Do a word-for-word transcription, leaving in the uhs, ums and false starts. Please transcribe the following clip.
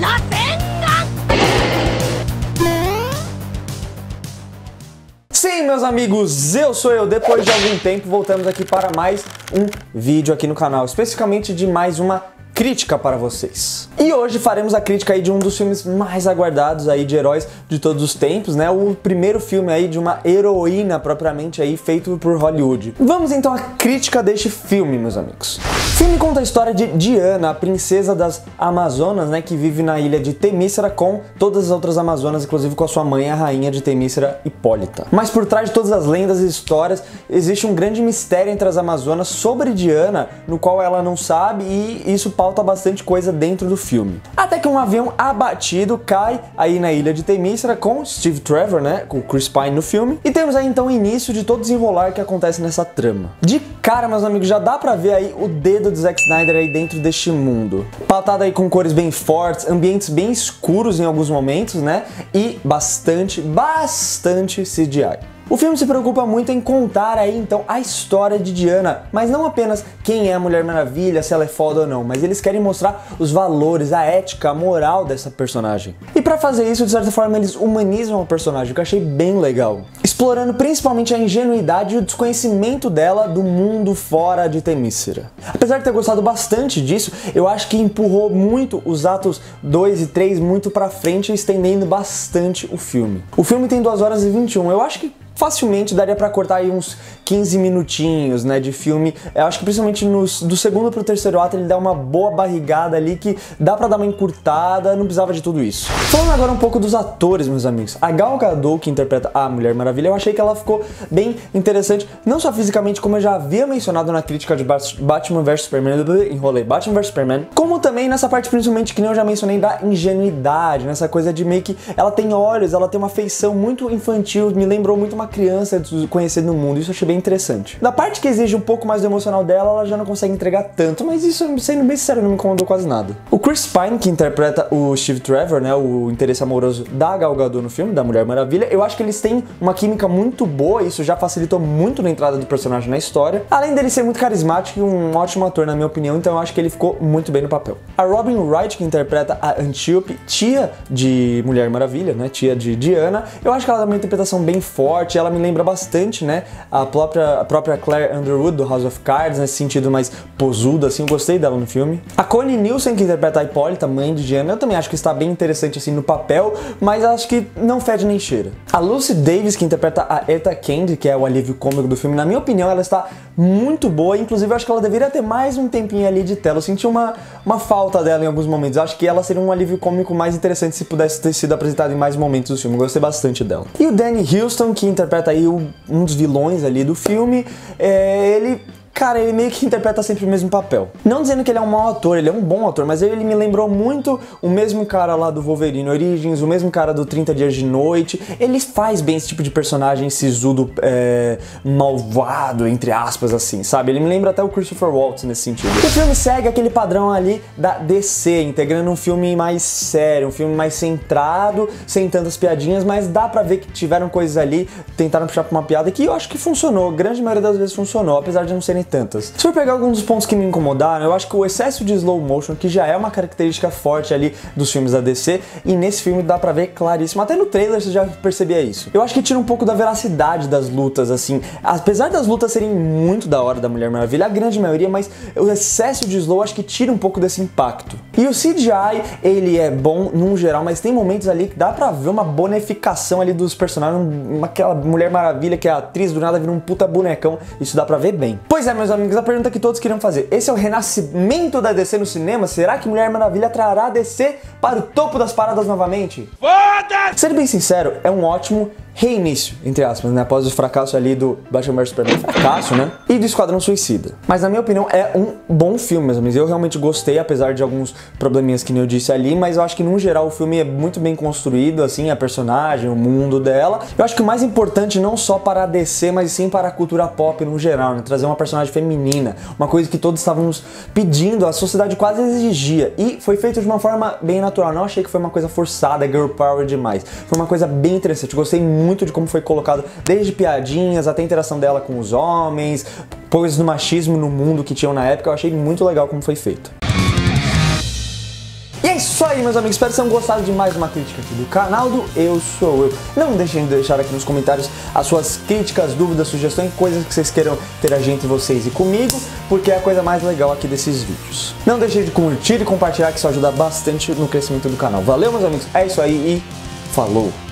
Sim, meus amigos, eu sou eu. Depois de algum tempo voltamos aqui para mais um vídeo aqui no canal, especificamente de mais uma crítica para vocês. E hoje faremos a crítica aí de um dos filmes mais aguardados aí de heróis de todos os tempos, né? O primeiro filme aí de uma heroína propriamente aí feito por Hollywood. Vamos então à crítica deste filme, meus amigos. O filme conta a história de Diana, a princesa das Amazonas, né, que vive na ilha de Temícera com todas as outras Amazonas, inclusive com a sua mãe, a rainha de Temícera, Hipólita. Mas por trás de todas as lendas e histórias, existe um grande mistério entre as Amazonas sobre Diana, no qual ela não sabe, e isso pauta bastante coisa dentro do filme. Até que um avião abatido cai aí na ilha de Temícera com Steve Trevor, né, com o Chris Pine no filme, e temos aí então o início de todo o desenrolar que acontece nessa trama. De cara, meus amigos, já dá pra ver aí o dedo do Zack Snyder aí dentro deste mundo. Pautado aí com cores bem fortes, ambientes bem escuros em alguns momentos, né, e bastante, bastante C G I. O filme se preocupa muito em contar aí então a história de Diana, mas não apenas quem é a Mulher Maravilha, se ela é foda ou não, mas eles querem mostrar os valores, a ética, a moral dessa personagem. E pra fazer isso, de certa forma, eles humanizam o personagem, o que eu achei bem legal. Explorando principalmente a ingenuidade e o desconhecimento dela do mundo fora de Temícera. Apesar de ter gostado bastante disso, eu acho que empurrou muito os atos dois e três muito pra frente, estendendo bastante o filme. O filme tem duas horas e vinte e um, eu acho que facilmente daria pra cortar aí uns quinze minutinhos, né, de filme. Eu acho que principalmente no, do segundo pro terceiro ato ele dá uma boa barrigada ali que dá pra dar uma encurtada, não precisava de tudo isso. Falando agora um pouco dos atores, meus amigos. A Gal Gadot, que interpreta a Mulher Maravilha, eu achei que ela ficou bem interessante, não só fisicamente, como eu já havia mencionado na crítica de Batman versus Superman, enrolei, Batman versus Superman, como também nessa parte principalmente que nem eu já mencionei da ingenuidade, nessa coisa de meio que ela tem olhos, ela tem uma feição muito infantil, me lembrou muito uma criança conhecendo o mundo, isso eu achei bem interessante. Da parte que exige um pouco mais do emocional dela, ela já não consegue entregar tanto, mas isso, sendo bem sincero, não me incomodou quase nada. O Chris Pine, que interpreta o Steve Trevor, né, o interesse amoroso da Gal Gadot no filme, da Mulher Maravilha, eu acho que eles têm uma química muito boa, isso já facilitou muito na entrada do personagem na história, além dele ser muito carismático e um ótimo ator, na minha opinião, então eu acho que ele ficou muito bem no papel. A Robin Wright, que interpreta a Antiope, tia de Mulher Maravilha, né, tia de Diana, eu acho que ela dá uma interpretação bem forte, ela me lembra bastante, né, a própria, a própria Claire Underwood do House of Cards, nesse sentido mais posudo, assim, eu gostei dela no filme. A Connie Nielsen, que interpreta a Hipólita, mãe de Diana, eu também acho que está bem interessante, assim, no papel, mas acho que não fede nem cheira. A Lucy Davis, que interpreta a Etta Candy, que é o alívio cômico do filme, na minha opinião, ela está muito boa, inclusive eu acho que ela deveria ter mais um tempinho ali de tela, eu senti uma, uma falta dela em alguns momentos, eu acho que ela seria um alívio cômico mais interessante se pudesse ter sido apresentada em mais momentos do filme, eu gostei bastante dela. E o Danny Huston, que interpreta aí o, um dos vilões ali do filme, é, ele... Cara, ele meio que interpreta sempre o mesmo papel. Não dizendo que ele é um mau ator, ele é um bom ator, mas ele me lembrou muito o mesmo cara lá do Wolverine Origins, o mesmo cara do trinta Dias de Noite. Ele faz bem esse tipo de personagem sisudo, é, malvado, entre aspas, assim, sabe? Ele me lembra até o Christopher Waltz nesse sentido. O filme segue aquele padrão ali da D C, integrando um filme mais sério, um filme mais centrado, sem tantas piadinhas, mas dá pra ver que tiveram coisas ali, tentaram puxar pra uma piada que eu acho que funcionou, a grande maioria das vezes funcionou, apesar de não serem tantas. Se for pegar alguns dos pontos que me incomodaram, eu acho que o excesso de slow motion, que já é uma característica forte ali dos filmes da D C, e nesse filme dá pra ver claríssimo, até no trailer você já percebia isso. Eu acho que tira um pouco da veracidade das lutas, assim, apesar das lutas serem muito da hora da Mulher Maravilha, a grande maioria, mas o excesso de slow acho que tira um pouco desse impacto. E o C G I, ele é bom num geral, mas tem momentos ali que dá pra ver uma bonificação ali dos personagens, uma, aquela Mulher Maravilha que é a atriz do nada vira um puta bonecão, isso dá pra ver bem. Pois é, meus amigos, a pergunta que todos queriam fazer: esse é o renascimento da D C no cinema? Será que Mulher Maravilha trará a D C para o topo das paradas novamente? Foda-se! Ser bem sincero, é um ótimo reinício, entre aspas, né, após o fracasso ali do Batman versus Superman, fracasso, né, e do Esquadrão Suicida. Mas na minha opinião é um bom filme, meus amigos, eu realmente gostei, apesar de alguns probleminhas que nem eu disse ali, mas eu acho que no geral o filme é muito bem construído, assim, a personagem, o mundo dela. Eu acho que o mais importante não só para a D C, mas sim para a cultura pop no geral, né, trazer uma personagem feminina, uma coisa que todos estávamos pedindo, a sociedade quase exigia, e foi feito de uma forma bem natural, não achei que foi uma coisa forçada, girl power demais, foi uma coisa bem interessante, gostei muito muito de como foi colocado, desde piadinhas até a interação dela com os homens, coisas do machismo no mundo que tinham na época, eu achei muito legal como foi feito. E é isso aí, meus amigos, espero que tenham gostado de mais uma crítica aqui do canal do Eu Sou Eu. Não deixem de deixar aqui nos comentários as suas críticas, dúvidas, sugestões, coisas que vocês queiram interagir entre vocês e comigo, porque é a coisa mais legal aqui desses vídeos. Não deixem de curtir e compartilhar, que isso ajuda bastante no crescimento do canal. Valeu, meus amigos, é isso aí e falou!